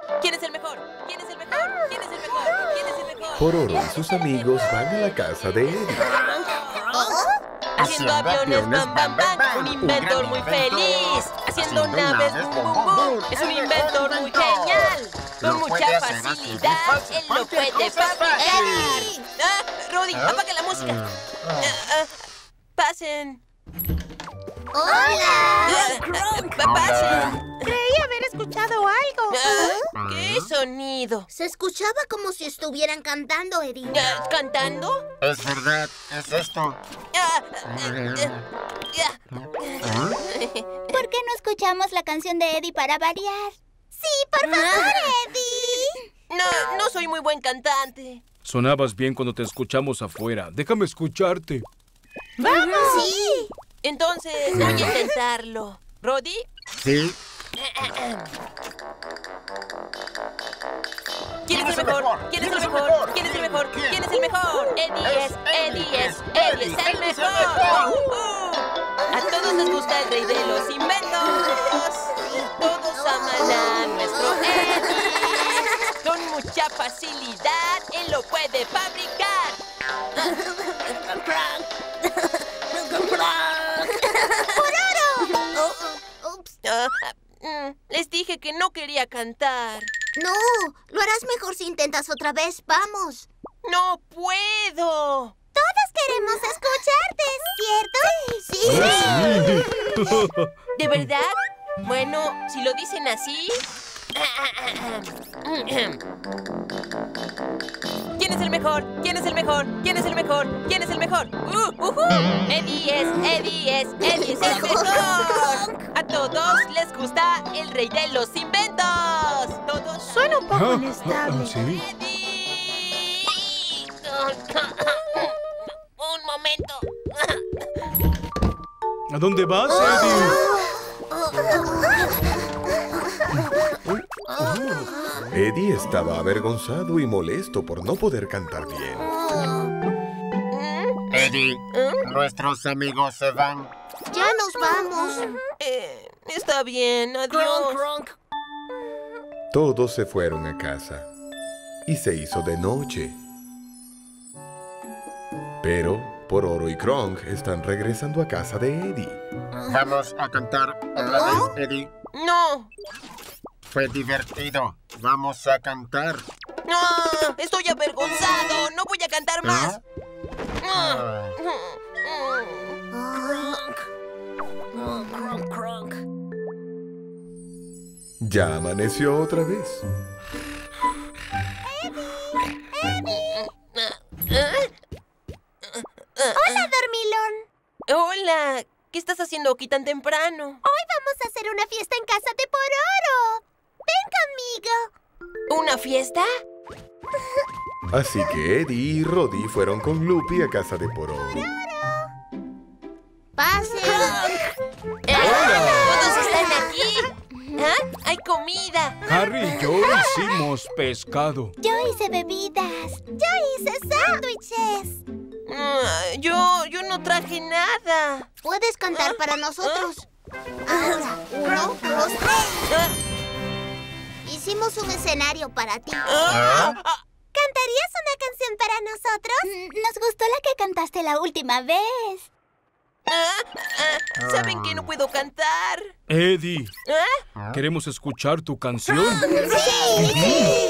¿Quién es el mejor? ¿Quién es el mejor? ¿Quién es el mejor? ¿Quién es el mejor? Pororo y sus amigos van a la casa de Eddie. Haciendo aviones, bam, bam, bam. Un inventor muy feliz. Haciendo naves, bum, bum, bum. Es un inventor muy genial. Con mucha facilidad, él lo puede fabricar. Roddy, apaga la música. Pasen. ¡Hola! Pasen. Creí haber escuchado algo. ¿Qué sonido? Se escuchaba como si estuvieran cantando, Eddie. ¿Cantando? Es verdad, es esto. ¿Por qué no escuchamos la canción de Eddie para variar? ¡Sí, por favor, Eddie! No soy muy buen cantante. Sonabas bien cuando te escuchamos afuera. Déjame escucharte. ¡Vamos! ¡Sí! Entonces, voy a intentarlo. ¿Roddy? Sí. ¿Quién es el mejor? ¿Quién es el mejor? ¿Quién es el mejor? ¿Quién es el mejor? Eddie es el mejor. A todos les gusta el rey de los inventos. Todos aman a nuestro Eddie. Con mucha facilidad, él lo puede fabricar. ¡Pororo! Ups. Les dije que no quería cantar. No, lo harás mejor si intentas otra vez. ¡Vamos! ¡No puedo! Todos queremos escucharte, ¿cierto? Sí. ¿De verdad? Bueno, si lo dicen así... ¿Quién es el mejor? ¿Quién es el mejor? ¿Quién es el mejor? ¿Quién es el mejor? Eddie es el mejor. A todos les gusta el rey de los inventos. Todos Suena un poco inestable. ¿Sí? Eddie. Un momento. ¿A dónde vas, Eddie? Eddie estaba avergonzado y molesto por no poder cantar bien. Eddie, nuestros amigos se van. Ya nos vamos. Está bien, adiós. Todos se fueron a casa y se hizo de noche. Pero Pororo y Kronk están regresando a casa de Eddie. Vamos a cantar otra vez, Eddie. No. Fue divertido. Vamos a cantar. No, estoy avergonzado. No voy a cantar más. Ya amaneció otra vez. Hola, dormilón. Hola, ¿qué estás haciendo aquí tan temprano? Hoy vamos a hacer una fiesta en casa de Pororo. Ven conmigo. ¿Una fiesta? Así que Eddie y Roddy fueron con Lupi a casa de Pororo. ¡Pase! ¿Todos están aquí? ¿Ah? ¡Hay comida! Harry y yo hicimos pescado. Yo hice bebidas. Yo hice sándwiches. Yo no traje nada. ¿Puedes cantar para nosotros? Ahora, 1, 2, 3. Hicimos un escenario para ti. ¿Cantarías una canción para nosotros? Nos gustó la que cantaste la última vez. ¿Saben que no puedo cantar? Eddie, queremos escuchar tu canción. ¡Sí!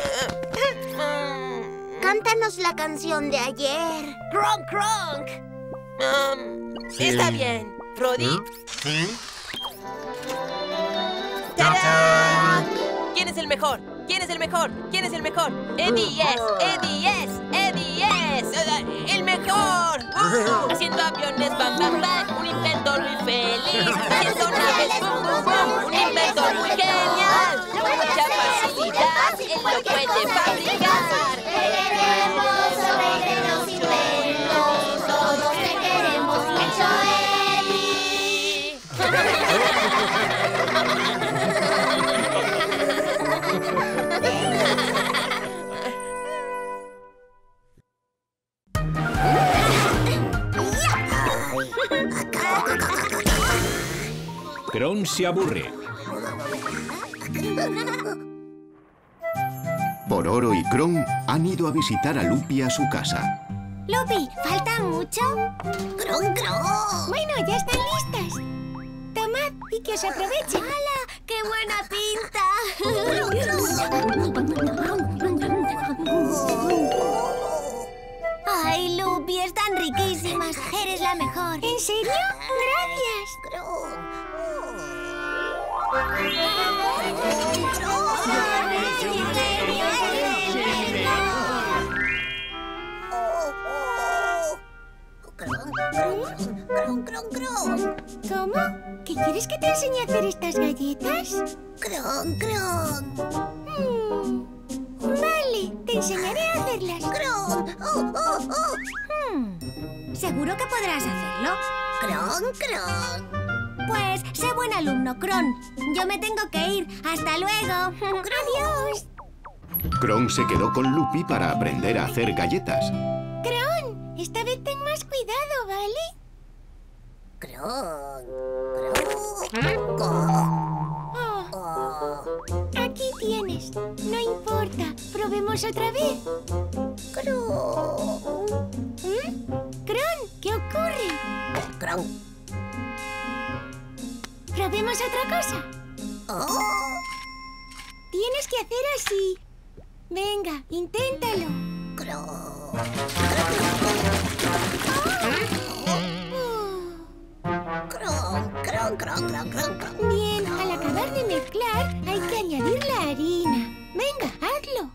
Cántanos la canción de ayer. ¡Kronk, Kronk! Está bien. ¿Roddy? ¿Sí? ¡Tarán! ¿Quién es el mejor? ¿Quién es el mejor? ¿Quién es el mejor? Eddie es el mejor. Haciendo aviones, bam, bam, bam. Un inventor muy feliz. Haciendo naves, bum, bum, bum. Un inventor muy genial. Con mucha facilidad, él lo puede fabricar. Queremos sobre los inventos. Todos te queremos mucho, Kronk se aburre. Pororo y Kron han ido a visitar a Lupi a su casa. Lupi, ¿falta mucho? ¡Cron, cron! Bueno, ya están listas. Tomad y que os aprovechen. ¡Hala! ¡Qué buena pinta! ¡Ay, Lupi! Están riquísimas. Eres la mejor. ¿En serio? ¡Gracias! ¿Cómo? ¿Qué quieres que te enseñe a hacer estas galletas? ¡Cron, cron! Vale, te enseñaré a hacerlas. ¡Cron! ¿Seguro que podrás hacerlo? ¡Cron, cron! Pues sé buen alumno, Kron. Yo me tengo que ir. ¡Hasta luego! ¡Adiós! Kron se quedó con Lupi para aprender a hacer galletas. ¡Kron! Esta vez ten más cuidado, ¿vale? Aquí tienes. No importa. Probemos otra vez. Kron, ¿qué ocurre? ¿Probemos otra cosa? Tienes que hacer así. Venga, inténtalo. Bien, al acabar de mezclar, hay que añadir la harina. Venga, hazlo.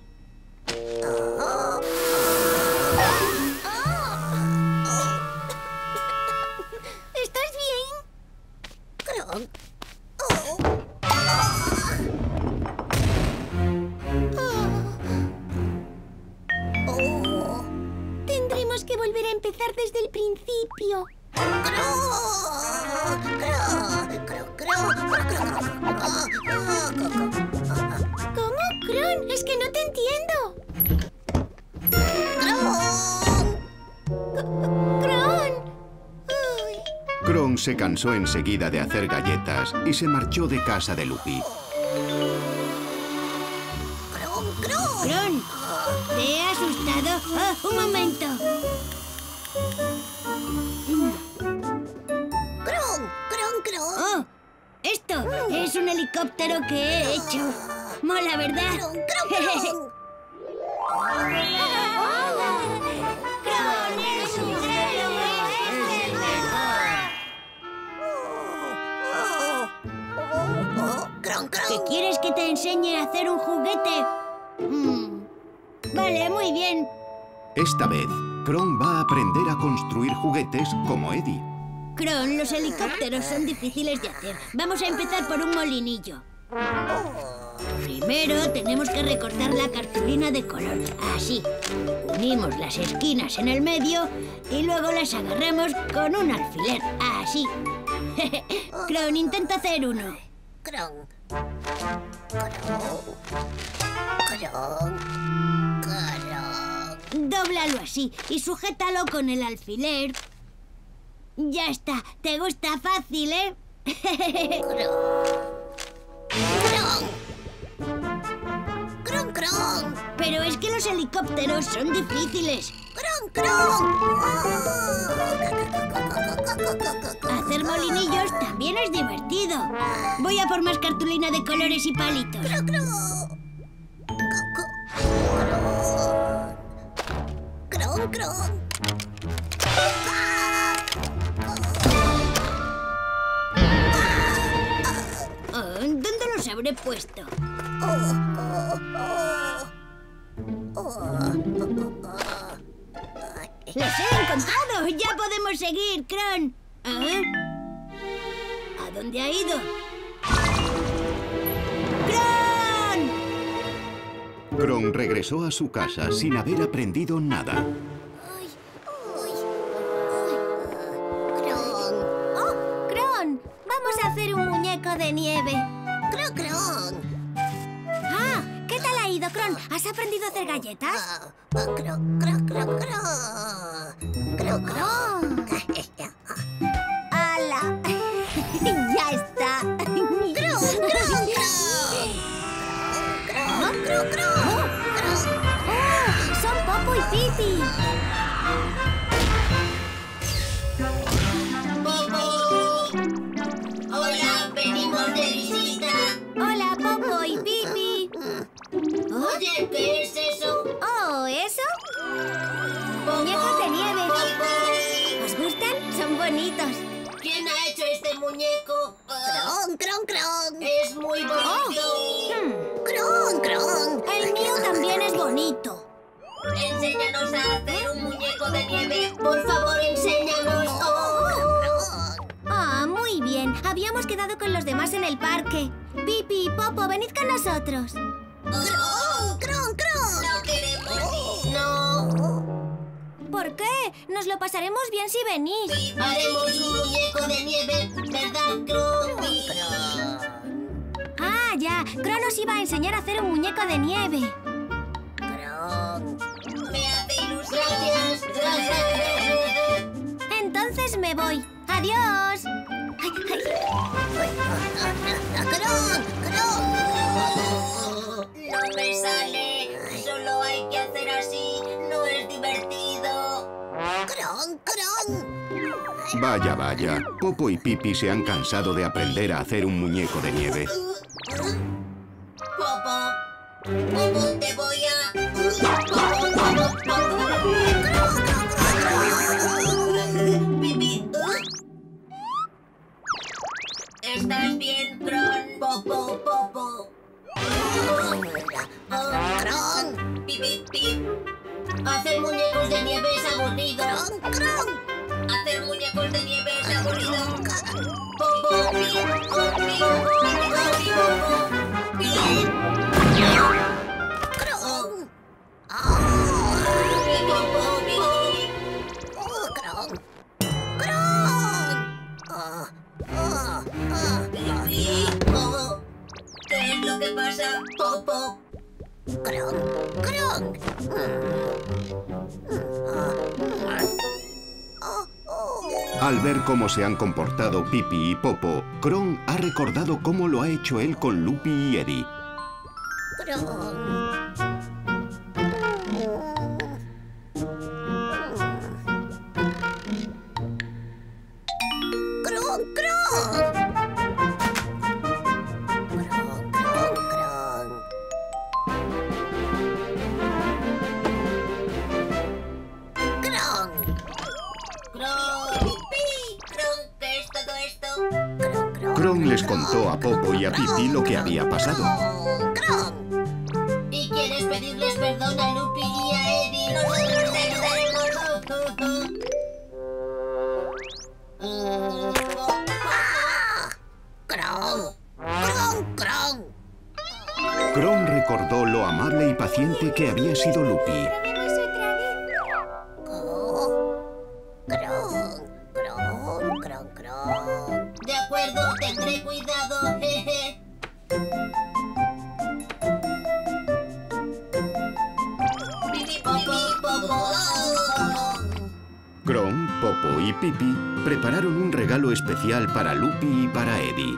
¿Estás bien? Tendremos que volver a empezar desde el principio. ¿Cómo, Kron? Es que no te entiendo. ¡Kron! Kron se cansó enseguida de hacer galletas y se marchó de casa de Lupi. ¡Kron! ¿Te he asustado? ¡Un momento! ¡Oh! Esto es un helicóptero que he hecho. Mola, ¿verdad? ¡Kron es un héroe! ¡Es el mejor! ¿Qué quieres que te enseñe a hacer un juguete? Vale, muy bien. Esta vez, Kron va a aprender a construir juguetes como Eddie. Kron, los helicópteros son difíciles de hacer. Vamos a empezar por un molinillo. Primero tenemos que recortar la cartulina de color. Así. Unimos las esquinas en el medio y luego las agarramos con un alfiler. Así. Kron, intenta hacer uno. Dóblalo así y sujétalo con el alfiler. Ya está. ¿Te gusta fácil, eh? Pero es que los helicópteros son difíciles. Hacer molinillos también es divertido. Voy a por más cartulina de colores y palitos. ¿Dónde los habré puesto? ¡Los he encontrado! ¡Ya podemos seguir, Kron! ¿A dónde ha ido? ¡Kron! Kron regresó a su casa sin haber aprendido nada. ¡Kron! Vamos a hacer un muñeco de nieve. ¡Kron! ¡Ah! ¿Qué tal ha ido, Kron? ¿Has aprendido a hacer galletas? ¡Hala! ¡Ya está! ¡Son Popo y Pipi! ¡Popo! ¡Hola! ¡Venimos de visita! ¡Hola, Popo y Pipi! Oye, ¿qué es eso? Oh, ¿eso? Muñecos de nieve. ¿Os gustan? Son bonitos. ¿Quién ha hecho este muñeco? ¡Cron, cron, cron! Es muy bonito. ¡Cron, cron! El mío también es bonito. Enséñanos a hacer un muñeco de nieve. Por favor, enséñanos. Ah, muy bien. Habíamos quedado con los demás en el parque. Pipi y Popo, venid con nosotros. ¡Cron, cron, cron! No queremos ir. No. ¿Por qué? Nos lo pasaremos bien si venís. Haremos un muñeco de nieve, ¿verdad, Cron? Ah, ya. Cron nos iba a enseñar a hacer un muñeco de nieve. Me hace ilusión. Gracias. Entonces me voy. ¡Adiós! ¡Cron! No me sale. Solo hay que hacer así. No es divertido. ¡Cron! Vaya, vaya. Popo y Pipi se han cansado de aprender a hacer un muñeco de nieve. Popo, te voy a... Pipi. ¿Estás bien, Cron? Popo. Cron. Pipi. Hacer muñecos de nieve es aburrido. Cron. Hacer muñecos de nieve es aburrido. Popo. ¿Qué es lo que pasa, Popo? Cron. Al ver cómo se han comportado Pipi y Popo, Cron ha recordado cómo lo ha hecho él con Lupi y Eddie. ¿Qué es todo esto? Cron les contó a Popo y a Pipi lo que había pasado. ¿Y quieres pedirles perdón a Lupi y a Eddie? Nosotros te ayudaremos. Cron recordó lo amable y paciente que había sido Lupi. De acuerdo, tendré cuidado. Cron, Popo y Pipi prepararon un regalo especial para Lupi y para Eddie.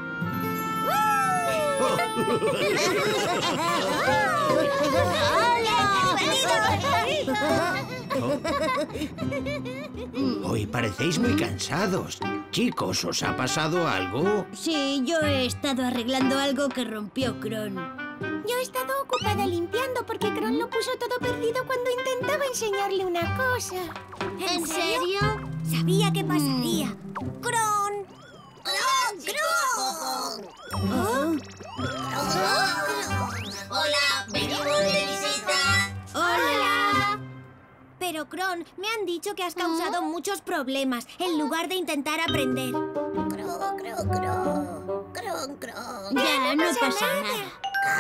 Hoy parecéis muy cansados. Chicos, ¿os ha pasado algo? Sí, yo he estado arreglando algo que rompió Cron. Yo he estado ocupada limpiando porque Cron lo puso todo perdido cuando intentaba enseñarle una cosa. ¿En serio? Sabía que pasaría. ¡Cron! Hola, venimos de visita. ¡Hola! Pero, Cron, me han dicho que has causado muchos problemas en lugar de intentar aprender. Ya, no pasa nada.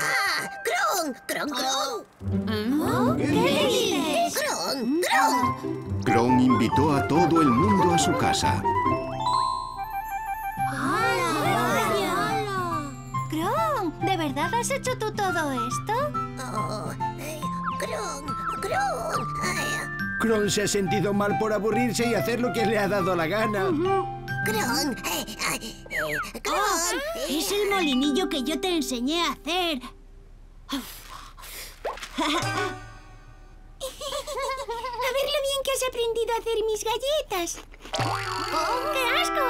¿Qué dices? Cron invitó a todo el mundo a su casa. Cron, ¿de verdad has hecho tú todo esto? Cron se ha sentido mal por aburrirse y hacer lo que le ha dado la gana. Es el molinillo que yo te enseñé a hacer. A ver lo bien que has aprendido a hacer mis galletas. ¡Oh, qué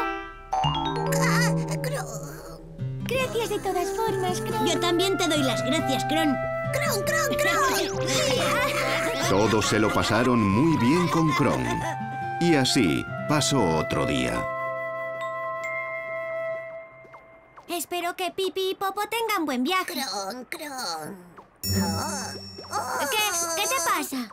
asco! Gracias de todas formas, Kron. Yo también te doy las gracias, Kron. ¡Kron, Kron, Kron! Todos se lo pasaron muy bien con Kron. Y así pasó otro día. Espero que Pipi y Popo tengan buen viaje. Kron, Kron. ¿Qué te pasa?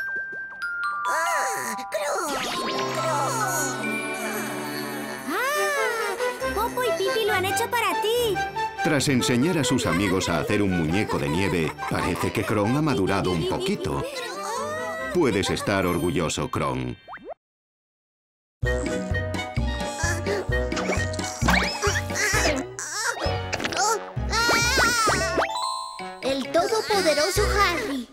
Popo y Pipi lo han hecho para ti. Tras enseñar a sus amigos a hacer un muñeco de nieve, parece que Kron ha madurado un poquito. Puedes estar orgulloso, Kron. El todopoderoso Harry.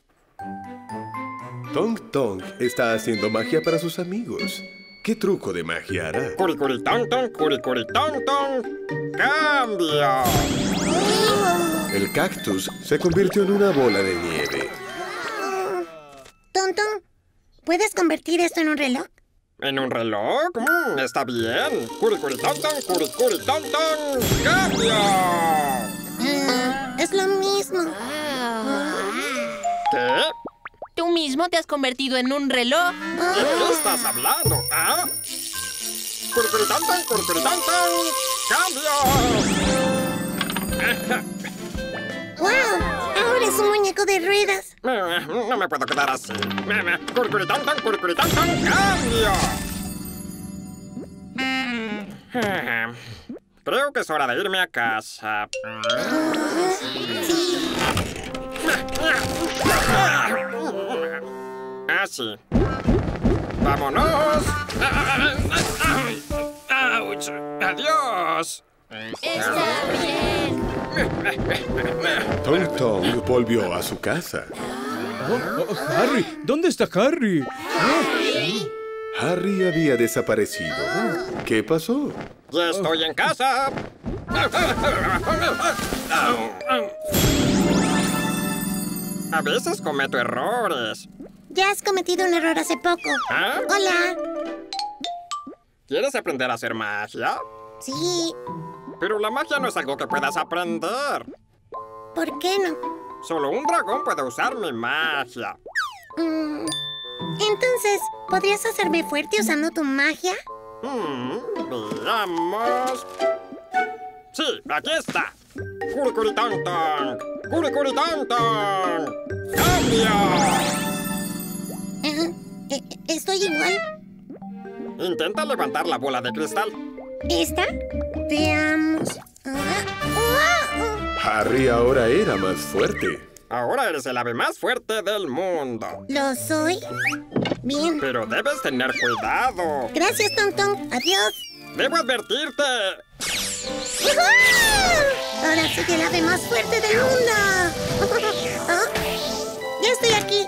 Tong Tong está haciendo magia para sus amigos. ¿Qué truco de magia hará? Curicuritonton, curicuritonton. ¡Cambio! El cactus se convirtió en una bola de nieve. Tonton, ¿puedes convertir esto en un reloj? ¿En un reloj? Está bien. Curicuritonton, curicuritonton. ¡Cambio! Es lo mismo. ¿Qué? ¿Tú mismo te has convertido en un reloj? ¿De qué estás hablando? ¿Ah? ¡Curicuritonton, curicuritonton! ¡Cambio! ¡Wow! Ahora es un muñeco de ruedas. No me puedo quedar así. ¡Curicuritonton, curicuritonton! ¡Cambio! Creo que es hora de irme a casa. Sí. Así. ¡Vámonos! ¡Auch! ¡Adiós! Está bien. Tong Tong volvió a su casa. Harry, ¿dónde está Harry? Harry había desaparecido. ¿Qué pasó? ¡Ya estoy en casa! A veces cometo errores. Ya has cometido un error hace poco. ¿Ah? Hola. ¿Quieres aprender a hacer magia? Sí. Pero la magia no es algo que puedas aprender. ¿Por qué no? Solo un dragón puede usar mi magia. Entonces, ¿podrías hacerme fuerte usando tu magia? Veamos. Sí, aquí está. Curicuritonton. Curicuritonton. ¡Cambio! ¿Estoy igual? Intenta levantar la bola de cristal. ¿Esta? Veamos. Harry ahora era más fuerte. Ahora eres el ave más fuerte del mundo. ¿Lo soy? Bien. Pero debes tener cuidado. Gracias, Tong Tong. Adiós. Debo advertirte. Ahora soy el ave más fuerte del mundo. Ya estoy aquí.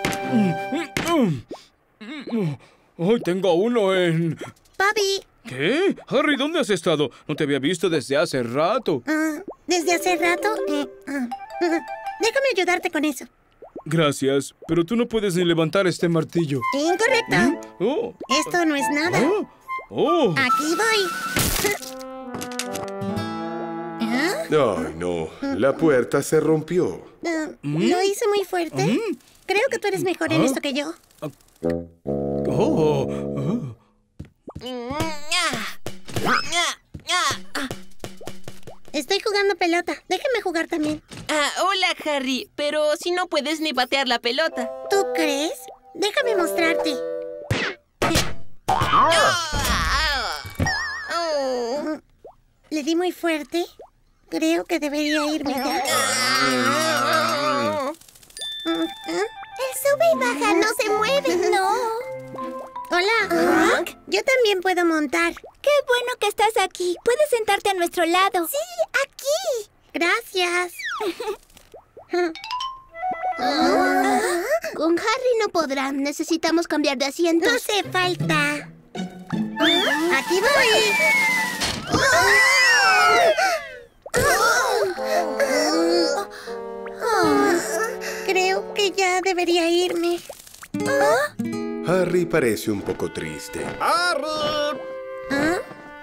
Hoy tengo uno en... Papi. ¿Qué? Harry, ¿dónde has estado? No te había visto desde hace rato. ¿Desde hace rato? Déjame ayudarte con eso. Gracias, pero tú no puedes ni levantar este martillo. Incorrecto. Oh. Esto no es nada. Oh. Aquí voy. Ay, no. La puerta se rompió. ¿Lo hice muy fuerte? Creo que tú eres mejor en esto que yo. Estoy jugando pelota. Déjame jugar también. Hola, Harry. Pero si no puedes ni patear la pelota. ¿Tú crees? Déjame mostrarte. Le di muy fuerte. Creo que debería irme ya. El sube y baja no se mueve. No. Hola. Yo también puedo montar. Qué bueno que estás aquí. Puedes sentarte a nuestro lado. Sí, aquí. Gracias. Con Harry no podrán. Necesitamos cambiar de asiento. No hace falta. Aquí voy. Creo que ya debería irme. ¿Ah? Harry parece un poco triste. ¡Harry! ¿Ah?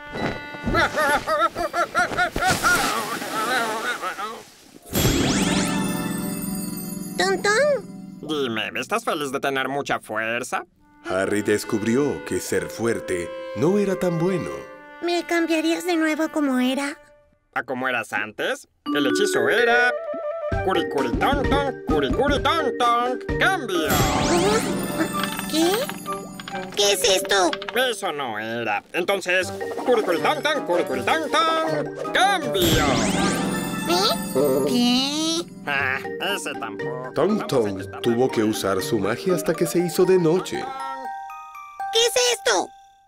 ¡Tontón! Dime, ¿estás feliz de tener mucha fuerza? Harry descubrió que ser fuerte no era tan bueno. ¿Me cambiarías de nuevo a como era? ¿A cómo eras antes? El hechizo era... Curicuritonton, curicuritonton, ¡cambio! ¿Qué? ¿Qué es esto? Eso no era. Entonces, curicuritonton, curicuritonton, ¡cambio! ¿Qué? Ah, ese tampoco. Tong Tong tuvo que usar su magia hasta que se hizo de noche. ¿Qué es esto?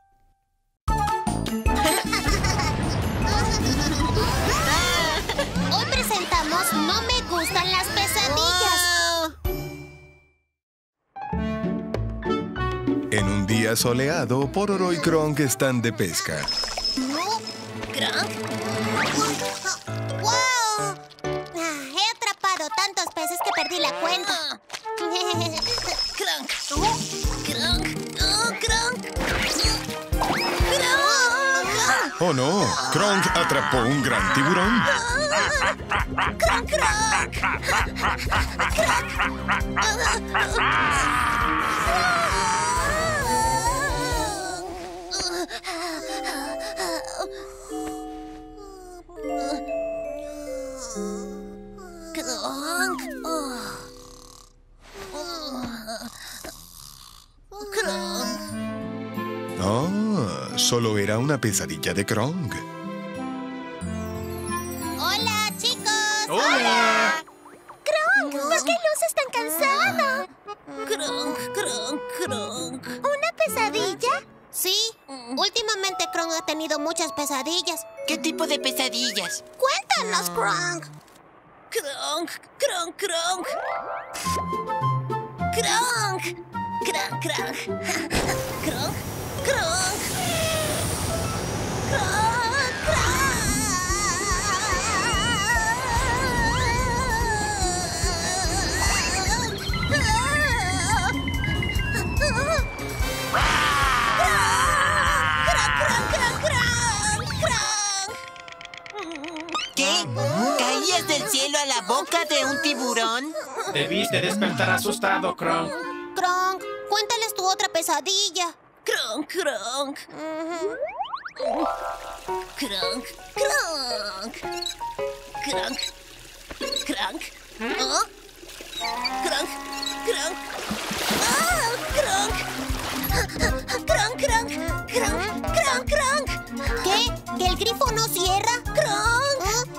Hoy presentamos No me gustan las pesadillas. En un día soleado, Pororo y Kronk están de pesca. ¿Kronk? ¡Wow! He atrapado tantos peces que perdí la cuenta. ¡Kronk! ¡Kronk! ¡Oh, Kronk! ¡Kronk! ¡Oh, no! Kronk atrapó un gran tiburón. ¡Kronk, Kronk! Kronk. Oh, solo era una pesadilla de Kronk. ¡Hola, chicos! ¡Hola! ¡Kronk! ¿Por qué luces tan cansado? ¡Kronk, Kronk, Kronk! ¿Una pesadilla? Sí. Últimamente Kronk ha tenido muchas pesadillas. ¿Qué tipo de pesadillas? ¡Cuéntanos, Kronk! ¡Kronk, Kronk, Kronk! ¡Kronk! ¡Kronk, Kronk! ¡Kronk, Kronk! ¿Qué? ¿Caías del cielo a la boca de un tiburón? Debiste despertar asustado, Kronk. Kronk, cuéntales tu otra pesadilla. Kronk, Kronk. Kronk, Kronk. Kronk, Kronk. ¿Oh? Kronk, Kronk. ¡Ah! Kronk. Kronk, Kronk. Kronk, Kronk, Kronk. ¿Qué? ¿Que el grifo no cierra? Kronk.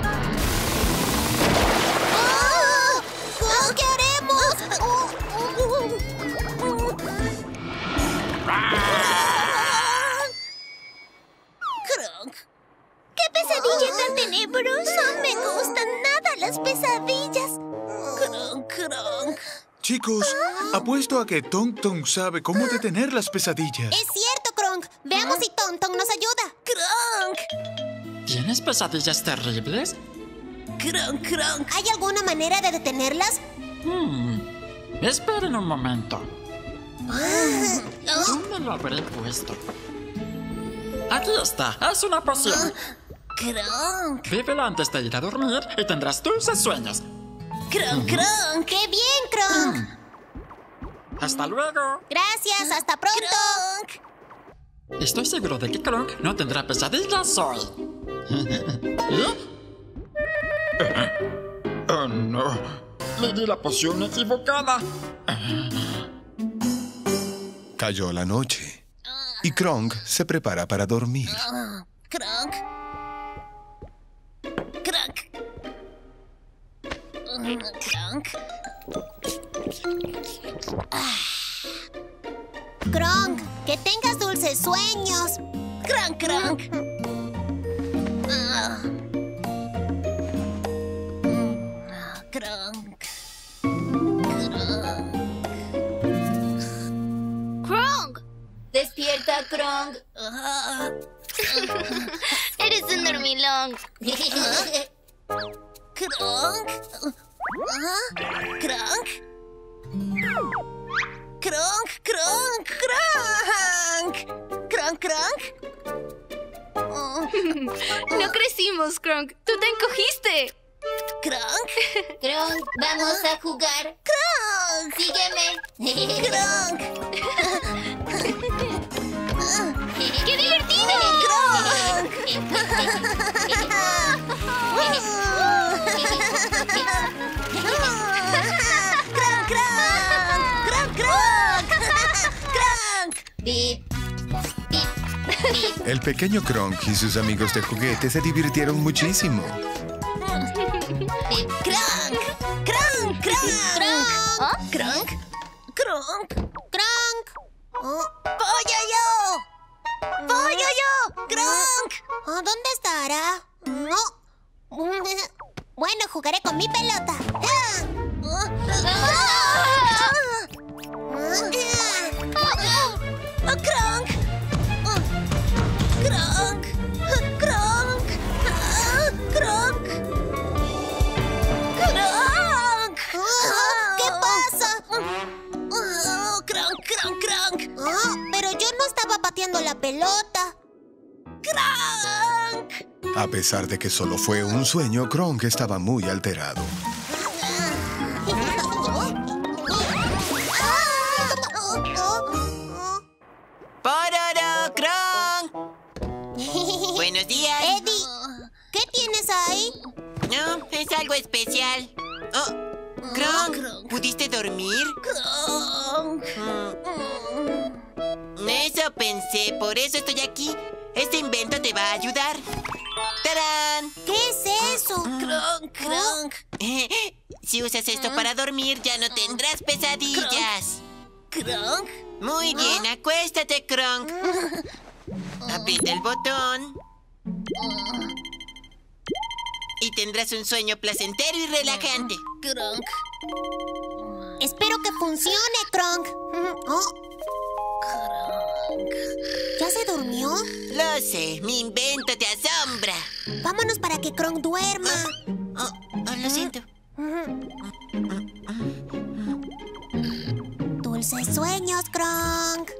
¡Ah! ¿Qué haremos? Kronk. ¡Qué pesadilla tan tenebrosa! No me gustan nada las pesadillas. Kronk, Kronk. Chicos, apuesto a que Tong Tong sabe cómo detener las pesadillas. Es cierto, Kronk. Veamos si Tonton nos ayuda. ¡Kronk! ¿Tienes pesadillas terribles? ¡Kronk, Kronk! ¿Hay alguna manera de detenerlas? Esperen un momento. ¿Dónde lo habré puesto? Aquí está. Es una poción. ¡Kronk! Bébela antes de ir a dormir y tendrás dulces sueños. ¡Kronk, Kronk! ¡Qué bien, Kronk! Hasta luego. Gracias, hasta pronto. ¡Kronk! Estoy seguro de que Kronk no tendrá pesadillas hoy. Oh, no. Le di la poción equivocada. Cayó la noche y Kronk se prepara para dormir. ¡Kronk! ¡Kronk! ¡Kronk! ¡Kronk! ¡Que tengas dulces sueños! ¡Kronk, Kronk! ¡Kronk! ¡Kronk! ¡Despierta, Kronk! Eres un dormilón. ¡Kronk! Kronk. Kronk, Kronk, Kronk. Kronk, Kronk. No crecimos, Kronk. Tú te encogiste. Kronk. Kronk, vamos a jugar. Kronk. Sígueme. Kronk. ¡Qué divertido! Kronk. El pequeño Kronk y sus amigos de juguete se divirtieron muchísimo. Kronk, Kronk, Kronk. Kronk, Kronk, Kronk. ¡Pollo! ¡Kronk! ¿Dónde estará? Bueno, jugaré con mi pelota. ¡Kronk! ¡Kronk! ¡Kronk! ¡Kronk! ¡Kronk! ¿Qué pasa? ¡Kronk! Pero yo no estaba pateando la pelota. ¡Kronk! A pesar de que solo fue un sueño, Kronk estaba muy alterado. ¡Pororo, Kronk! Buenos días. Eddie, ¿qué tienes ahí? No, es algo especial. Oh, Kronk, ¿pudiste dormir? Kronk. Eso pensé, por eso estoy aquí. Este invento te va a ayudar. ¡Tarán! ¿Qué es eso? Kronk. Si usas esto para dormir, ya no tendrás pesadillas. Kronk. Muy bien, acuéstate, Kronk. Aprieta el botón. Y tendrás un sueño placentero y relajante. Kronk. Espero que funcione, Kronk. ¿Ya se durmió? Lo sé, mi invento te asombra. Vámonos para que Kronk duerma. Lo siento. Dulces sueños, Kronk.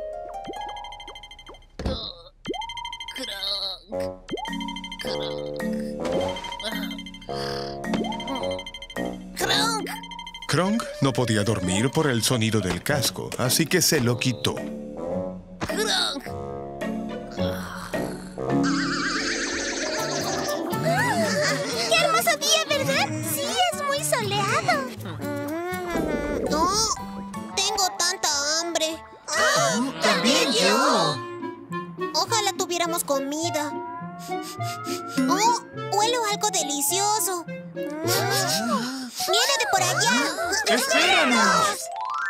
Kronk. Kronk no podía dormir por el sonido del casco, así que se lo quitó. Kronk. ¡Qué hermoso día, ¿verdad? Sí, es muy soleado. No, tengo tanta hambre. ¡También yo! Ojalá tuviéramos comida. Oh, huelo algo delicioso. ¡Viene de por allá! ¡Espéranos!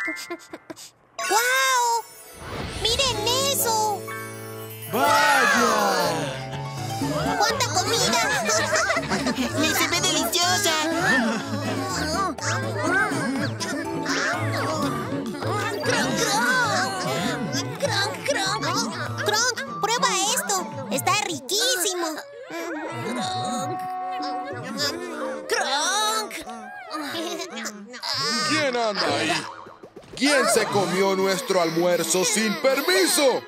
¡Guau! ¡Miren eso! ¡Vaya! ¡Cuánta comida! ¡Me se ve deliciosa! Kronk, prueba esto. Está riquísimo. Kronk. ¿Quién anda ahí? ¿Quién se comió nuestro almuerzo sin permiso?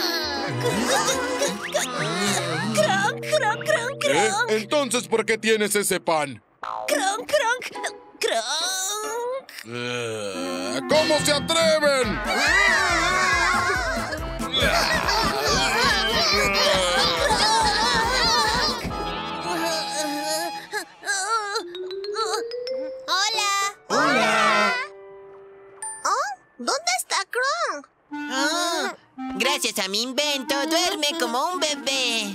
Kronk. Entonces, ¿por qué tienes ese pan? Kronk. ¿Cómo se atreven? Hola. Oh, ¿dónde está Kronk? Gracias a mi invento, duerme como un bebé.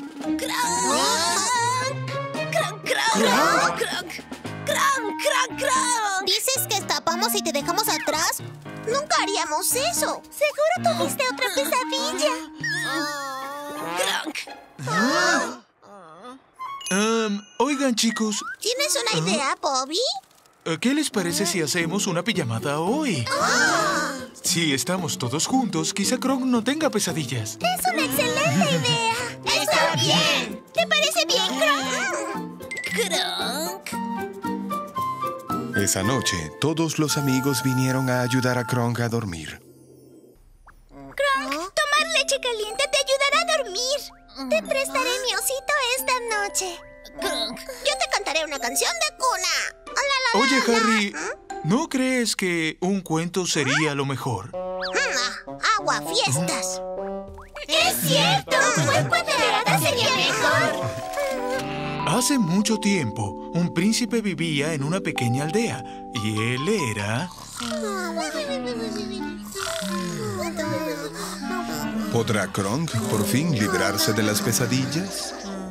Kronk. ¿Dices que escapamos y te dejamos atrás? Nunca haríamos eso. Seguro tuviste otra pesadilla. Kronk. Oigan, chicos, ¿Tienes una idea, Bobby? ¿qué les parece si hacemos una pijamada hoy? Si estamos todos juntos, quizá Kronk no tenga pesadillas. Es una excelente idea. ¡Está bien! ¿Te parece bien, Kronk? Kronk. Esa noche, todos los amigos vinieron a ayudar a Kronk a dormir. Kronk, tomar leche caliente te ayudará a dormir. Te prestaré mi osito esta noche. Kronk, yo te cantaré una canción de cuna. Oye, Harry, ¿no crees que un cuento sería lo mejor? Agua fiestas. ¡Es cierto! Un cuento de hadas sería mejor. Hace mucho tiempo, un príncipe vivía en una pequeña aldea y él era... ¿Podrá Kronk por fin librarse de las pesadillas?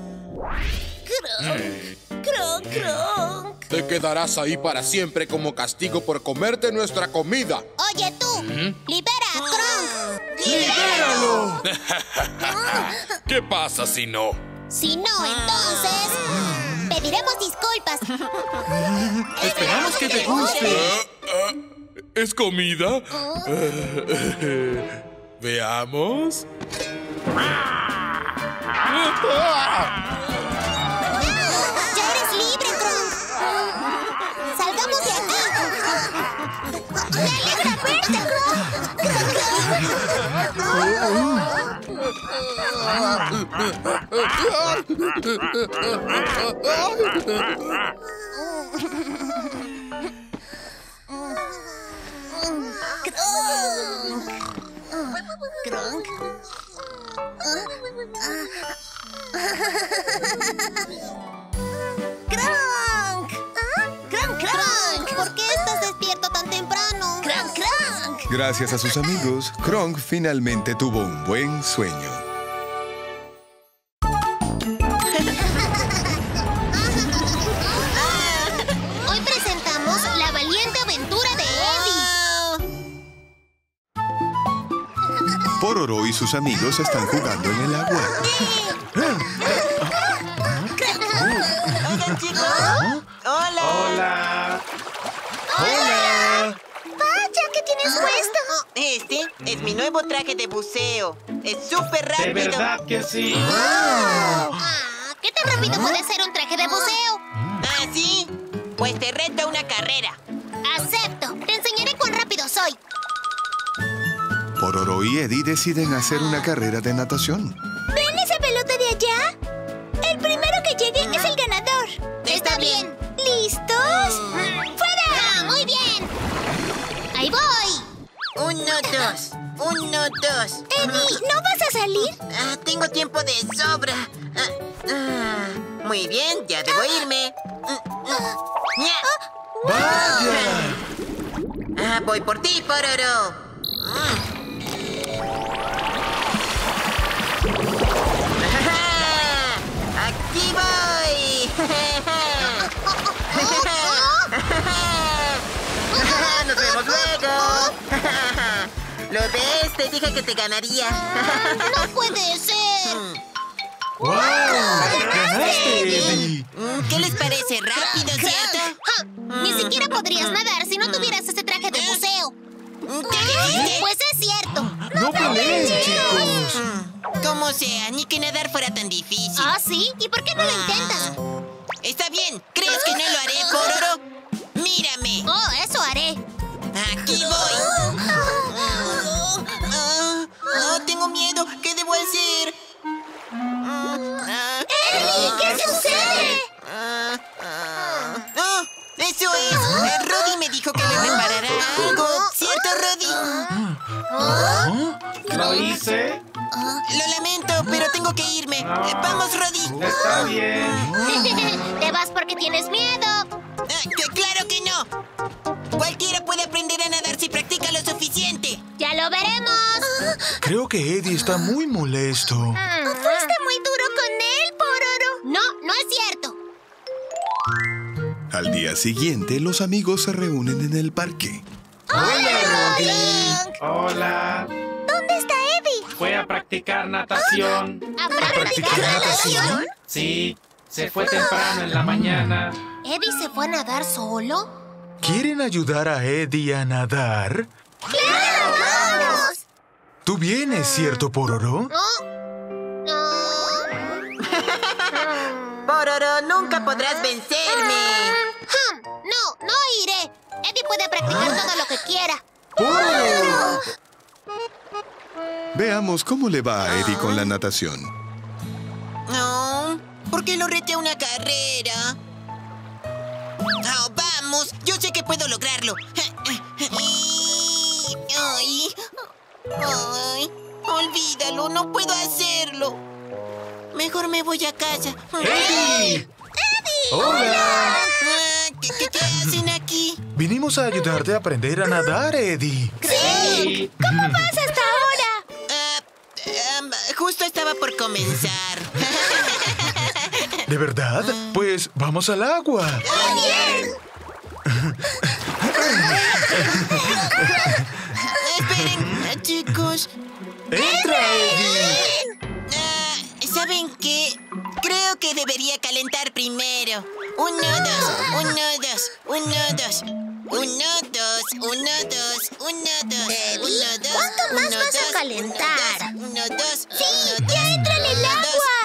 Kronk. Te quedarás ahí para siempre como castigo por comerte nuestra comida. Oye tú, libera a Kronk. ¡Libéralo! ¿Qué pasa si no? Si no, entonces pediremos disculpas. Esperamos que te guste. ¿Es comida? Veamos. Ya eres libre, Kronk. Salgamos de aquí. Me alegra verte, Kronk. Kronk, ¿por qué estás despierto tan temprano? Kronk. Gracias a sus amigos, Kronk finalmente tuvo un buen sueño. Hoy presentamos La valiente aventura de Eddie. Pororo y sus amigos están jugando en el agua. Oigan, chicos. Hola. Hola. Vaya, ¿qué tienes puesto? Este es mi nuevo traje de buceo. Es súper rápido. ¿De verdad que sí? ¿Qué tan rápido puede ser un traje de buceo? ¿Ah, sí? Pues te reto a una carrera. Acepto. Te enseñaré cuán rápido soy. Pororo y Eddie deciden hacer una carrera de natación. ¿Ven esa pelota de allá? El primero que llegue es el ganador. Está bien. ¿Listos? ¡Fuera! Muy bien. Ahí voy. 1, 2. 1, 2. Eddie, ¿no vas a salir? Tengo tiempo de sobra. Muy bien, ya debo irme. ¡Vaya! Voy por ti, Pororo. ¡Aquí voy! ¡Nos vemos luego! ¿Lo ves? Te dije que te ganaría. No puede ser. ¡Wow! ¡Ganaste, Eddie! ¿Qué les parece? ¿Rápido, cierto? Ni siquiera podrías nadar si no tuvieras ese traje de buceo. ¿Qué dijiste? Pues es cierto. ¡No peleen, chicos! Como sea, ni que nadar fuera tan difícil. ¿Ah, sí? ¿Y por qué no lo intentas? Está bien. ¿Crees que no lo haré, Pororo? ¡Mírame! Oh, eso haré. ¡Aquí voy! Tengo miedo. ¿Qué debo hacer? ¡Eddie! ¿Qué sucede? ¡Eso es! Roddy me dijo que me preparará algo. ¿Cierto, Roddy? ¿Lo hice? Lo lamento, pero tengo que irme. ¡Vamos, Roddy! Está bien. Te vas porque tienes miedo. ¡Claro que no! Cualquiera puede aprender a nadar si practica lo suficiente. ¡Ya lo veremos! Creo que Eddie está muy molesto. Fuiste muy duro con él, Pororo. No, no es cierto. Al día siguiente, los amigos se reúnen en el parque. ¡Hola, Roddy! ¡Hola! ¿Dónde está Eddie? Fue a practicar natación. ¿A practicar natación? Sí, se fue temprano en la mañana. ¿Eddie se fue a nadar solo? ¿Quieren ayudar a Eddie a nadar? ¡Claro! ¡Vamos! ¿Tú vienes, cierto, Pororo? Pororo, nunca podrás vencerme. No No iré. Eddie puede practicar todo lo que quiera. Veamos cómo le va a Eddie con la natación. No, ¿por qué lo reté a una carrera? Oh, vamos, yo sé que puedo lograrlo. Ay, olvídalo, no puedo hacerlo. Mejor me voy a casa. ¡Eddie! ¡Eddie! ¡Hola! ¿Qué hacen aquí? Vinimos a ayudarte a aprender a nadar, Eddie. ¡Sí! ¿Cómo vas hasta ahora? Justo estaba por comenzar. ¿De verdad? Pues vamos al agua. ¡Muy bien! Esperen, chicos. ¡Entra, Eddie! ¿Saben qué? Creo que debería calentar primero. 1, 2, 1, 2, 1, 2. 1, 2, 1, 2, 1, 2, 1, 2. ¿Cuánto más vas a calentar? 1, 2. ¡Sí! ¡Ya entra en el agua!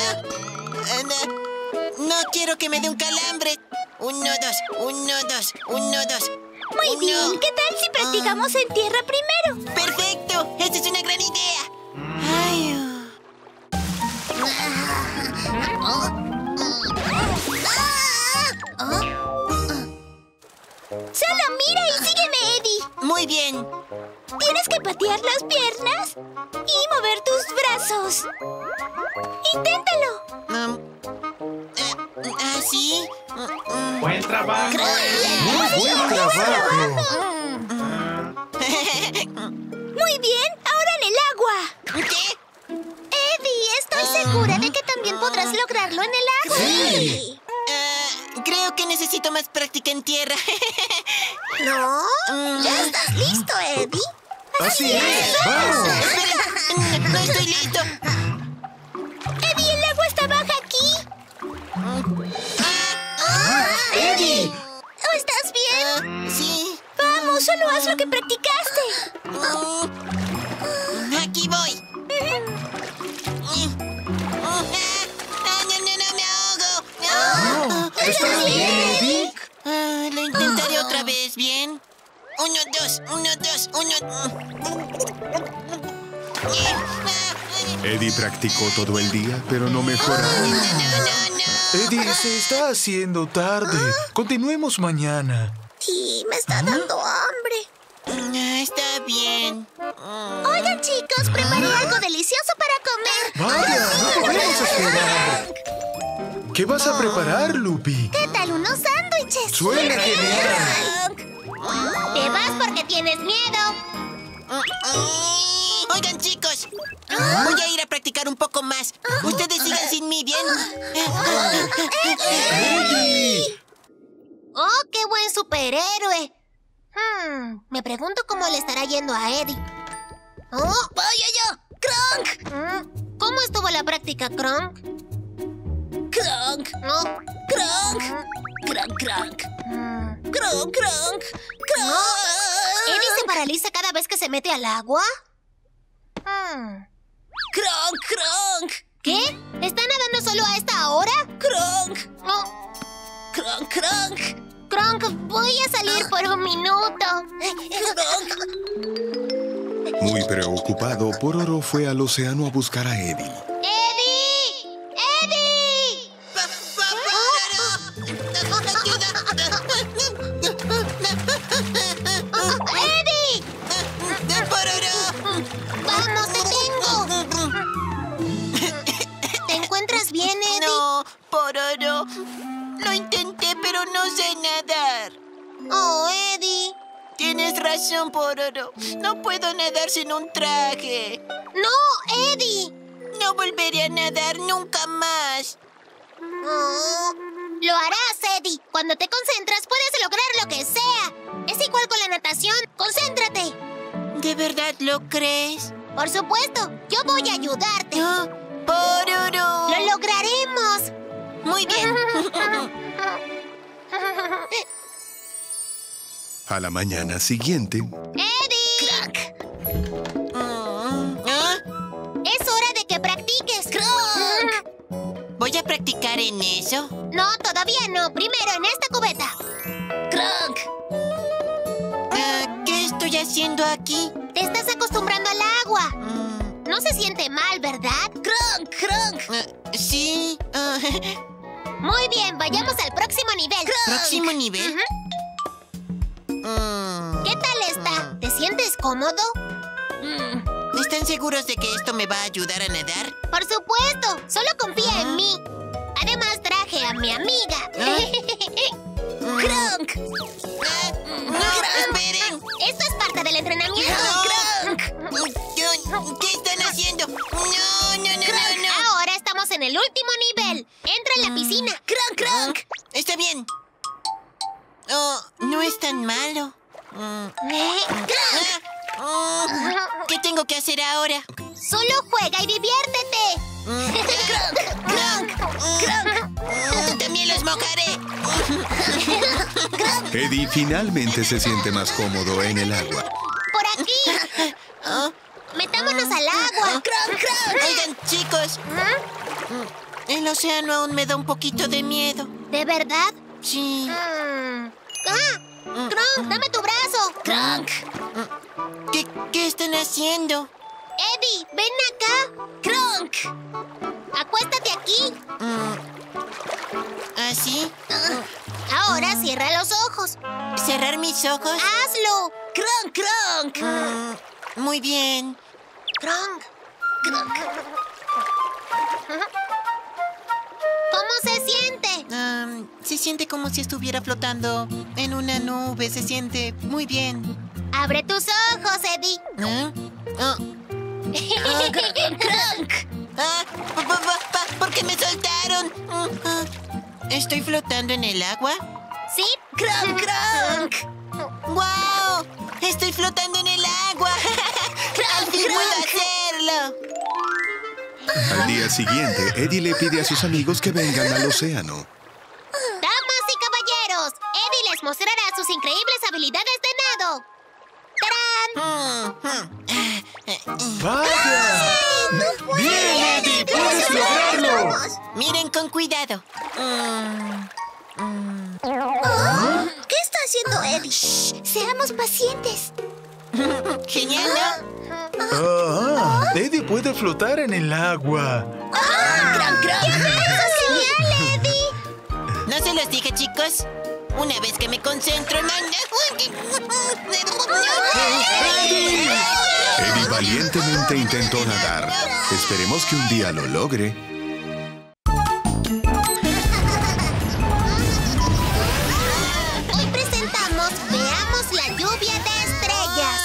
No quiero que me dé un calambre. 1, 2, 1, 2, 1, 2. Muy bien, ¿qué tal si practicamos en tierra primero? ¡Perfecto! ¡Esta es una gran idea! Ay. Solo mira y sígueme, Eddie. Muy bien. Tienes que patear las piernas y mover tus brazos. Inténtalo. ¿Sí? Buen trabajo. Muy buen trabajo. Muy bien, ahora en el agua. ¿Qué? Eddie, estoy segura de que también podrás lograrlo en el agua. Sí. Creo que necesito más práctica en tierra. ¿No? ¿Ya estás listo, Eddie? Así es. ¡Vamos! Esperen, no estoy listo. Eddie, el agua está baja aquí. ¡Eddie! ¿Estás bien? Sí. Vamos, solo haz lo que practicaste. Aquí voy. ¿Estás bien, Eddie? Lo intentaré otra vez, ¿bien? 1, 2, 1, 2, 1. Eddie practicó todo el día, pero no mejoró. Eddie, se está haciendo tarde. Continuemos mañana. Sí, me está dando hambre. Está bien. Oigan, chicos, preparé algo delicioso para comer. Vaya, no podemos esperar. ¿Qué vas a preparar, Lupi? ¿Qué tal unos sándwiches? ¡Suena genial! Te vas porque tienes miedo. Oigan, chicos, voy a ir a practicar un poco más. Ustedes sigan sin mí, ¿bien? ¡Eddie! ¡Oh, qué buen superhéroe! Me pregunto cómo le estará yendo a Eddie. ¡Oh, vaya ya! ¡Kronk! ¿Cómo estuvo la práctica, Kronk? ¡Kronk! ¿No? ¡Kronk! ¡Kronk, Kronk! ¡Kronk, Kronk! ¡Kronk! ¿Eddie se paraliza cada vez que se mete al agua? ¡Kronk, Kronk! ¿Qué? ¿Está nadando solo a esta hora? ¡Kronk! Oh. ¡Kronk, Kronk! Kronk, voy a salir por un minuto. ¡Kronk! Muy preocupado, Pororo fue al océano a buscar a Eddie. ¡Eddie! ¡Eddie! ¡Eddie! ¡Pororo! ¡Vamos, te tengo! ¿Te encuentras bien, Eddie? No, Pororo. Lo intenté, pero no sé nadar. Oh, Eddie. Tienes razón, Pororo. No puedo nadar sin un traje. ¡No, Eddie! No volveré a nadar nunca más. Oh, lo harás, Eddie. Cuando te concentras, puedes lograr lo que sea. Es igual con la natación. ¡Concéntrate! ¿De verdad lo crees? Por supuesto. Yo voy a ayudarte. No, Pororo. ¡Lo lograremos! Muy bien. A la mañana siguiente, ¡Eddie! ¡Kronk! Es hora de que practiques. ¡Kronk! ¿Voy a practicar en eso? No, todavía no. Primero en esta cubeta. ¡Kronk! Kronk. ¿Qué estoy haciendo aquí? Te estás acostumbrando al agua. No se siente mal, ¿verdad? Kronk. Sí. Muy bien, vayamos al próximo nivel. ¿Próximo nivel? ¿Qué tal está? ¿Te sientes cómodo? ¿Están seguros de que esto me va a ayudar a nadar? Por supuesto, solo confía en mí. Además traje a mi amiga. Kronk. ¡Esperen! Esto es parte del entrenamiento. Kronk. ¿Qué están haciendo? No. Ahora estamos en el último nivel. Entra en la piscina. Kronk. Está bien. Oh, no es tan malo. ¿Qué tengo que hacer ahora? Solo juega y diviértete. Kronk. También los mojaré. Eddie finalmente se siente más cómodo en el agua. Por aquí. Metámonos al agua. Oigan, chicos. El océano aún me da un poquito de miedo. ¿De verdad? Sí. Kronk, dame tu brazo. Kronk. ¿Qué están haciendo? Eddie, ven acá. Kronk. Acuéstate aquí. ¿Así? Ahora cierra los ojos. ¿Cerrar mis ojos? ¡Hazlo! Kronk. Muy bien. Kronk. ¿Cómo se siente? Se siente como si estuviera flotando en una nube. Se siente muy bien. Abre tus ojos, Eddie. Kronk. ¿Por qué me soltaron? ¿Estoy flotando en el agua? Sí, Kronk. ¡Wow! ¡Estoy flotando en el agua! ¡Al fin puedo hacerlo! Al día siguiente, Eddie le pide a sus amigos que vengan al océano. Damas y caballeros, Eddie les mostrará sus increíbles habilidades de nado. ¡Tarán! ¡Vaya! ¡Bien, Eddie! ¡Puedes lograrlo! Miren con cuidado. ¿Qué está haciendo Eddie? Seamos pacientes. Genial, ¿no? Eddie puede flotar en el agua. ¡Kronk! ¡Genial, Eddie! ¿No se los dije, chicos? Una vez que me concentro en... Eddie valientemente intentó nadar. Esperemos que un día lo logre. Hoy presentamos Veamos la lluvia de estrellas.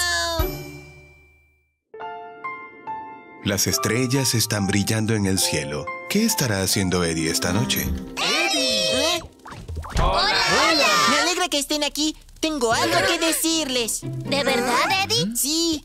Las estrellas están brillando en el cielo. ¿Qué estará haciendo Eddie esta noche? ¡Eddie! ¡Hola! Me alegra que estén aquí. Tengo algo que decirles. ¿De verdad, Eddie? Sí.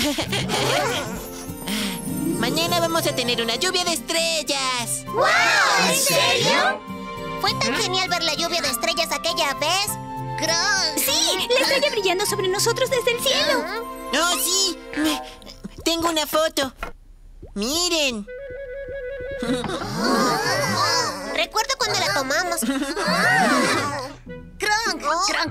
Mañana vamos a tener una lluvia de estrellas. ¡Wow! ¿En serio? ¿Fue tan genial ver la lluvia de estrellas aquella vez? ¡Kronk! ¡Sí! ¡La estrella brillando sobre nosotros desde el cielo! ¡Oh, sí! Tengo una foto. ¡Miren! Recuerdo cuando la tomamos. ¡Kronk!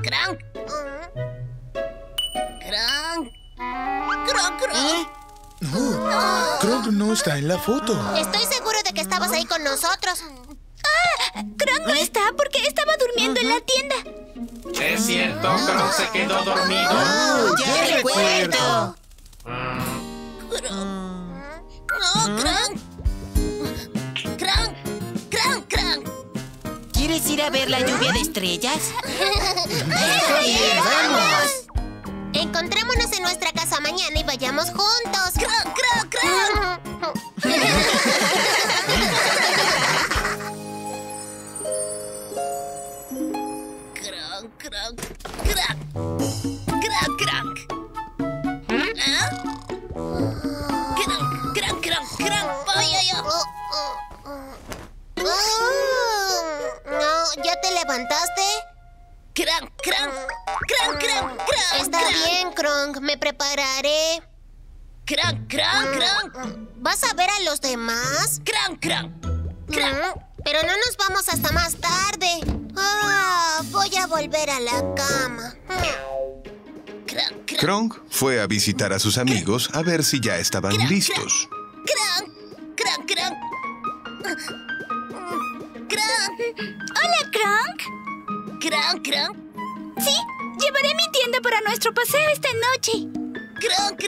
Kronk no está en la foto. Estoy seguro de que estabas ahí con nosotros. Kronk no está porque estaba durmiendo en la tienda. Es cierto, Kronk se quedó dormido. ¡Ya recuerdo! ¡Kronk! ¿Quieres ir a ver la lluvia de estrellas? ¡Vamos! Encontrémonos en nuestra casa mañana y vayamos juntos. ¡Kronk! ¿Ya te levantaste? ¡Kronk! Está bien, Kronk. Me prepararé. ¡Kronk! ¿Vas a ver a los demás? ¡Kronk! Pero no nos vamos hasta más tarde. Voy a volver a la cama. Kronk fue a visitar a sus amigos a ver si ya estaban listos. Kronk. Hola, Kronk. Kronk. Sí, llevaré mi tienda para nuestro paseo esta noche. Kronk.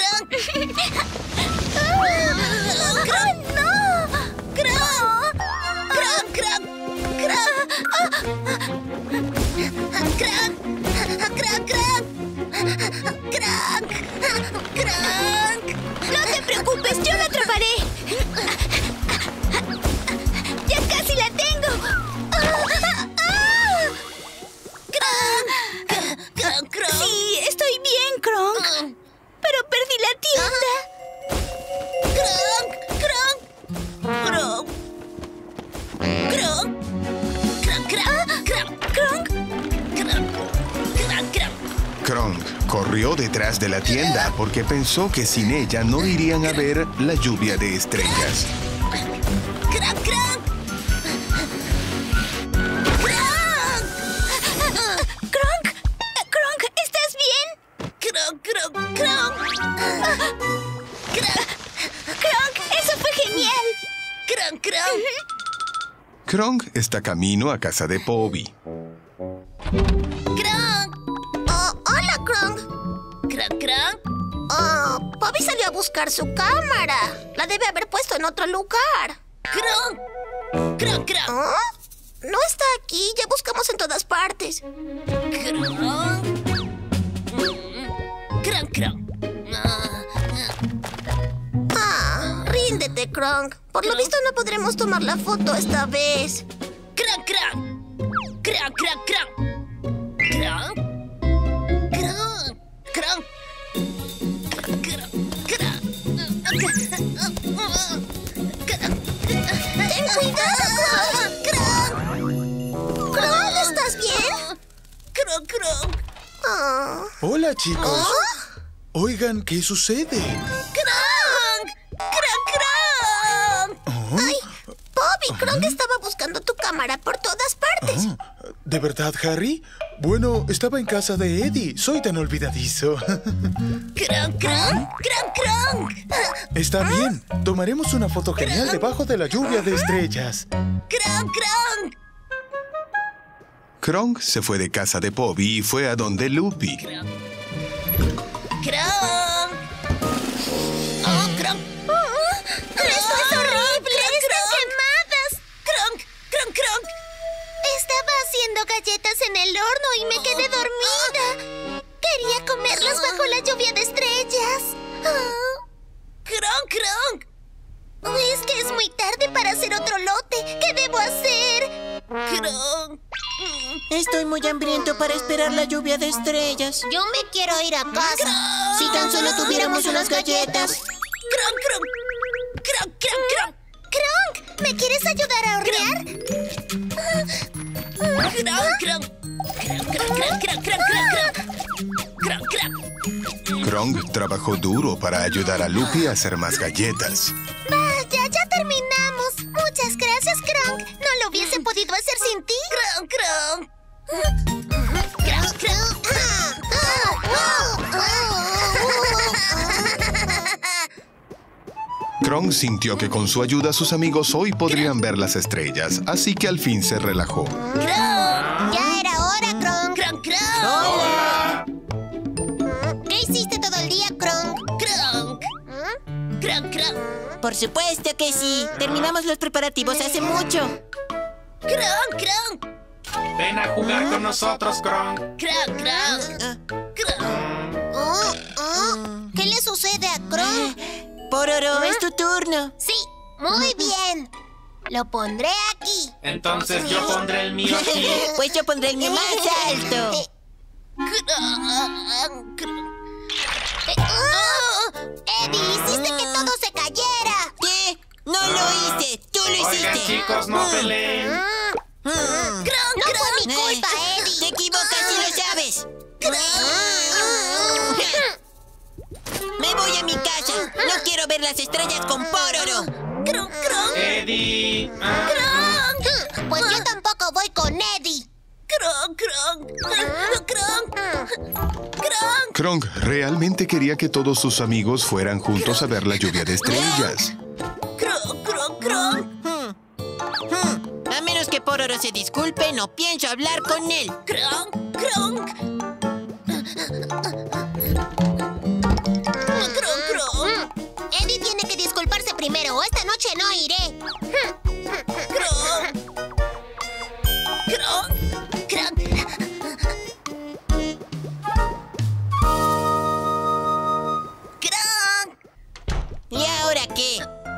No te preocupes, yo la atraparé. Ya casi la tengo. Sí, estoy bien, Kronk. Pero perdí la tienda. Kronk corrió detrás de la tienda porque pensó que sin ella no irían a ver la lluvia de estrellas. Kronk, ¿estás bien? Kronk, eso fue genial. Kronk está camino a casa de Poppy. Hola, Kronk. Poppy salió a buscar su cámara. La debe haber puesto en otro lugar. Kronk. No está aquí. Ya buscamos en todas partes. Ríndete, Kronk. Por lo visto no podremos tomar la foto esta vez. ¡Ten cuidado! ¡Kronk! ¿Estás bien? ¡Kronk! Hola, chicos. Oigan, ¿qué sucede? ¡Kronk! ¡Ay! Poppy, Kronk estaba buscando tu cámara por todas partes. ¿De verdad, Harry? Bueno, estaba en casa de Eddie. Soy tan olvidadizo. ¡Kronk! Está bien. Tomaremos una foto genial debajo de la lluvia de estrellas. ¡Kronk! Kronk se fue de casa de Poppy y fue a donde Lupi. ¡Kronk! ¡Esto es horrible! ¡Están quemadas! ¡Kronk! Estaba haciendo galletas en el horno y me quedé dormida. Quería comerlas bajo la lluvia de estrellas. ¡Kronk! Es que es muy tarde para hacer otro lote. ¿Qué debo hacer? ¡Kronk! Estoy muy hambriento para esperar la lluvia de estrellas. Yo me quiero ir a casa. ¡Kronk! Si tan solo tuviéramos unas galletas. ¡Kronk! ¿Me quieres ayudar a hornear? Kronk trabajó duro para ayudar a Lupi a hacer más galletas. Vaya, ya terminamos. Muchas gracias, Kronk. No lo hubiese podido hacer sin ti. Kronk. Kronk sintió que con su ayuda sus amigos hoy podrían ver las estrellas, así que al fin se relajó. Ya era hora, Kronk. ¡Hola! ¿Qué hiciste todo el día, Kronk? Por supuesto que sí. Terminamos los preparativos hace mucho. Kronk. Ven a jugar con nosotros, Kronk. ¿Qué le sucede a Kronk? Pororo, es tu turno. Sí, muy bien. Lo pondré aquí. Entonces yo pondré el mío aquí. Pues yo pondré el mío más alto. Eddie, hiciste que todo se cayera. ¿Qué? No lo hice, tú lo hiciste. Oigan, chicos, no peleen. Kronk, no fue mi culpa, Eddie. Te equivocas y lo sabes. Me voy a mi casa. No quiero ver las estrellas con Pororo. Kronk. Eddie. Kronk. Pues yo tampoco voy con Eddie. Kronk realmente quería que todos sus amigos fueran juntos a ver la lluvia de estrellas. A menos que Pororo se disculpe, no pienso hablar con él. Eddie tiene que disculparse primero o esta noche no iré. ¿Y ahora qué?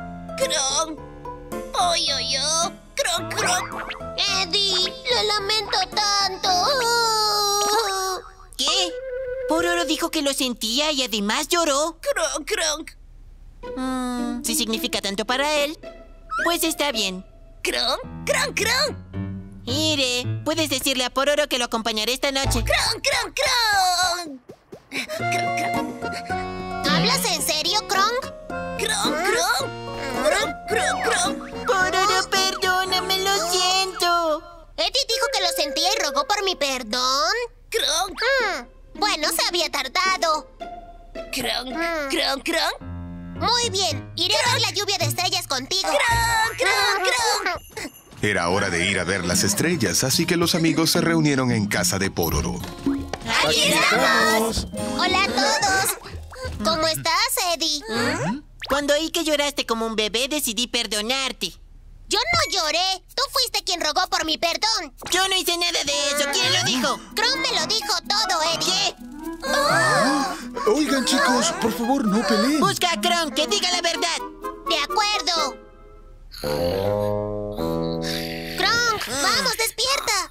Eddie, lo lamento tanto. ¿Qué? Pororo dijo que lo sentía y además lloró. Si significa tanto para él, pues está bien. Ire, puedes decirle a Pororo que lo acompañaré esta noche. ¿Hablas en serio, Kronk? Pororo, perdóname, lo siento. Eddie dijo que lo sentía y rogó por mi perdón. Bueno, se había tardado. Muy bien, iré a ver la lluvia de estrellas contigo. Era hora de ir a ver las estrellas, así que los amigos se reunieron en casa de Pororo. ¡Aquí estamos! ¡Hola a todos! ¿Cómo estás, Eddie? Cuando oí que lloraste como un bebé, decidí perdonarte. Yo no lloré. Tú fuiste quien rogó por mi perdón. Yo no hice nada de eso. ¿Quién lo dijo? Kronk me lo dijo todo, Eddie. ¿Qué? Oigan, chicos, por favor, no peleen. Busca a Kronk, que diga la verdad. De acuerdo. Kronk, vamos, despierta.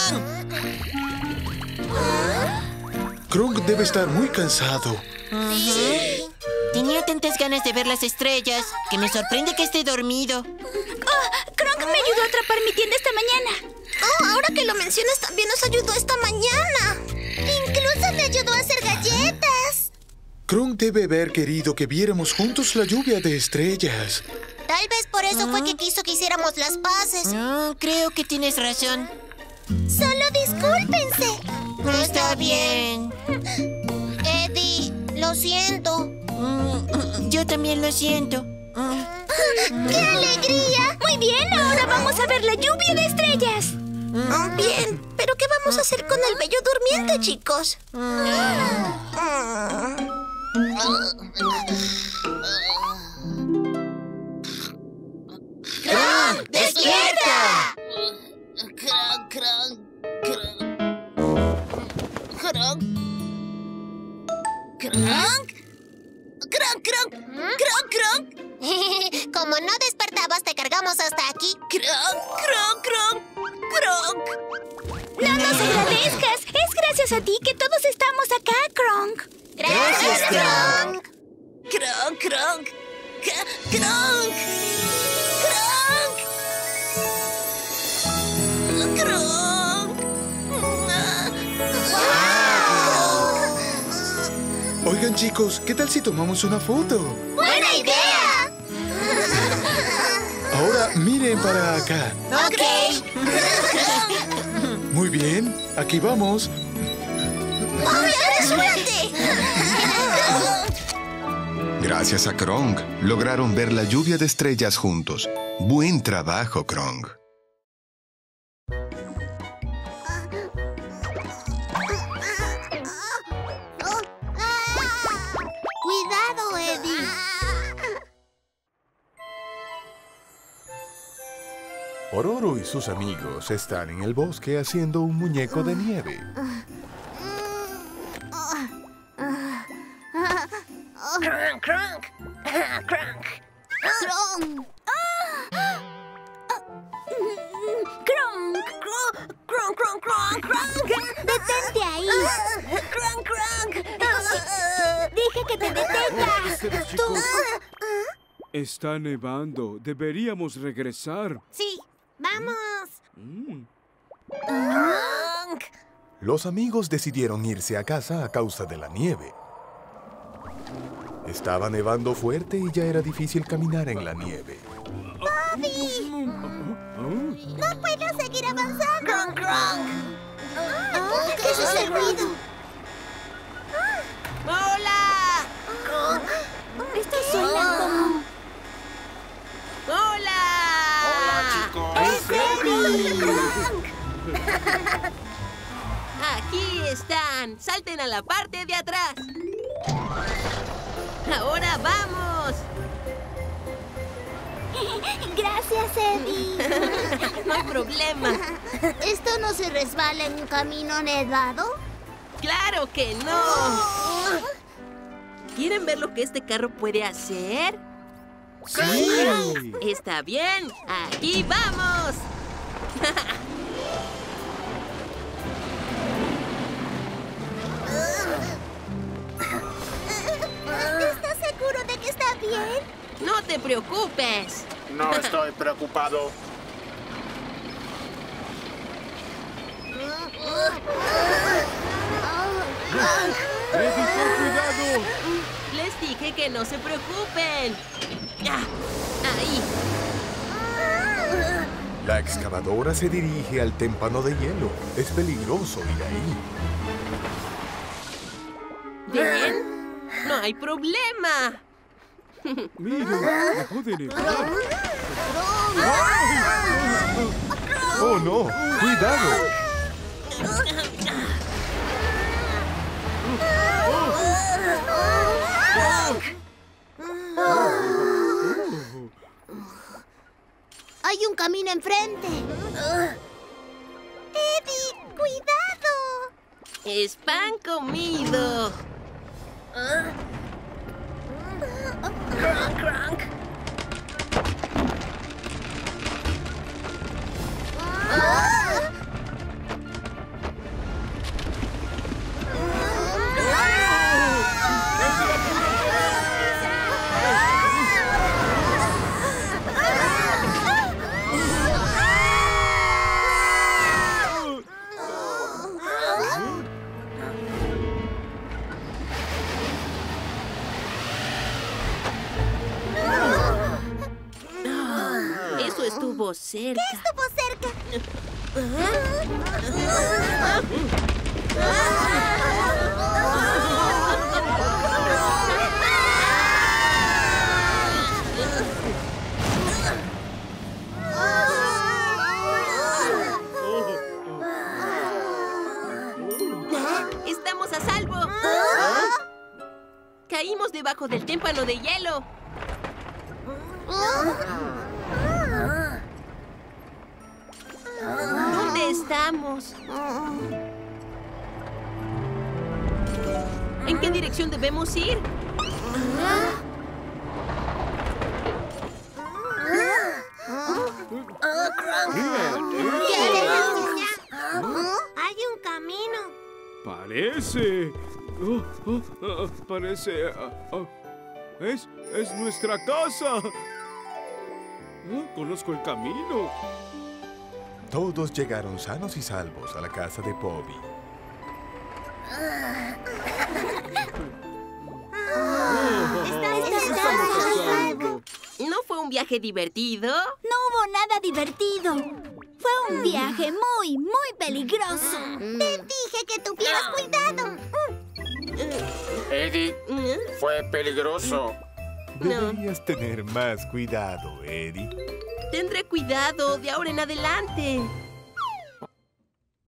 Kronk debe estar muy cansado. Sí. Tenía tantas ganas de ver las estrellas que me sorprende que esté dormido. Kronk me ayudó a atrapar mi tienda esta mañana. Ahora que lo mencionas, también nos ayudó esta mañana. Incluso me ayudó a hacer galletas. Kronk debe haber querido que viéramos juntos la lluvia de estrellas. Tal vez por eso fue que quiso que hiciéramos las paces. Creo que tienes razón. Solo discúlpense. Está bien. Eddie, lo siento. Yo también lo siento. ¡Qué alegría! Muy bien, ahora vamos a ver la lluvia de estrellas. Bien, pero ¿qué vamos a hacer con el bello durmiente, chicos? ¡Kronk, despierta! Como no despertabas, te cargamos hasta aquí. No nos agradezcas. Es gracias a ti que todos estamos acá, Kronk. Gracias, Kronk. Kronk. Oigan, chicos, ¿qué tal si tomamos una foto? ¡Buena idea! Ahora miren para acá. Ok. Muy bien, aquí vamos. ¡Qué suerte! Gracias a Kronk, lograron ver la lluvia de estrellas juntos. Buen trabajo, Kronk. Cuidado, Eddie. Pororo y sus amigos están en el bosque haciendo un muñeco de nieve. ¡Detente ahí! ¡Deja que te detenga! Chicos, está nevando. Deberíamos regresar. Sí, vamos. Los amigos decidieron irse a casa a causa de la nieve. Estaba nevando fuerte y ya era difícil caminar en la nieve. ¡Bobby! ¡No puedo seguir avanzando! es ese ruido? ¡Hola! Esto suena como... ¡Hola! Aquí están. Salten a la parte de atrás. Ahora vamos. Gracias, Eddie. No hay problema. ¿Esto no se resbala en un camino nevado? ¡Claro que no! ¿Quieren ver lo que este carro puede hacer? ¡Sí! Está bien. ¡Aquí vamos! ¿Estás seguro de que está bien? No te preocupes. No estoy preocupado. ¡Eddie, ten cuidado! Les dije que no se preocupen. ¡Ah! Ahí. La excavadora se dirige al témpano de hielo. Es peligroso ir ahí. ¿Ven? No hay problema. Mira, dejó de nevar. ¡Oh, no! ¡Cuidado! Hay un camino enfrente. Eddie, cuidado. Es pan comido. Cronk. Eso estuvo cerca. ¿Qué estuvo cerca? ¡Estamos a salvo! Caímos debajo del témpano de hielo. ¿Dónde estamos? ¿En qué dirección debemos ir? Hay un camino. Parece. Parece. Es nuestra casa. Conozco el camino. Todos llegaron sanos y salvos a la casa de Bobby. ¿No fue un viaje divertido? No hubo nada divertido. Fue un viaje muy, muy peligroso. Te dije que tuvieras cuidado. Eddie, fue peligroso. Deberías tener más cuidado, Eddie. Tendré cuidado de ahora en adelante.